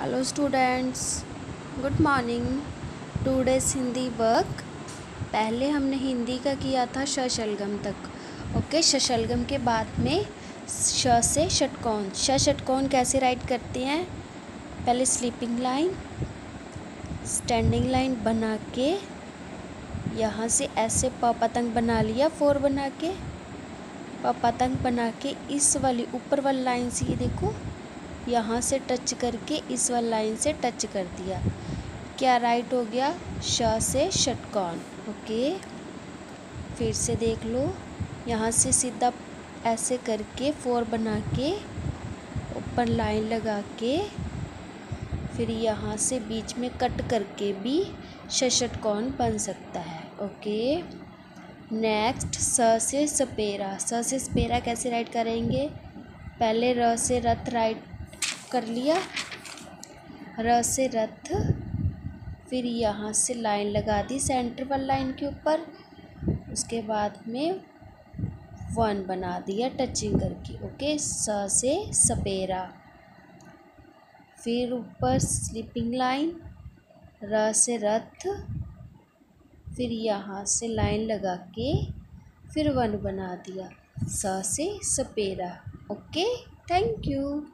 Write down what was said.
Hello students, good morning. Today's Hindi work. पहले हमने हिंदी का किया था शशलगम तक। ओके, शशलगम के बाद में श से षटकोण। षटकोण कैसे राइट करते हैं? पहले स्लीपिंग लाइन, स्टैंडिंग लाइन बना के यहाँ से ऐसे पतंग बना लिया, 4 बना के पतंग बना के इस वाली ऊपर वाली लाइन से ये देखो यहाँ से टच करके इस वाली लाइन से टच कर दिया। क्या राइट हो गया? श से षटकोण। ओके, फिर से देख लो, यहाँ से सीधा ऐसे करके 4 बना के ऊपर लाइन लगा के फिर यहाँ से बीच में कट करके भी षटकोण बन सकता है। ओके, नेक्स्ट स से सपेरा। स से सपेरा कैसे राइट करेंगे? पहले र से रथ राइट कर लिया, र से रथ, फिर यहाँ से लाइन लगा दी सेंटर वाली लाइन के ऊपर, उसके बाद में 1 बना दिया टचिंग करके। ओके, स से सपेरा, फिर ऊपर स्लीपिंग लाइन, र से रथ, फिर यहाँ से लाइन लगा के फिर 1 बना दिया, स से सपेरा। Okay, thank you.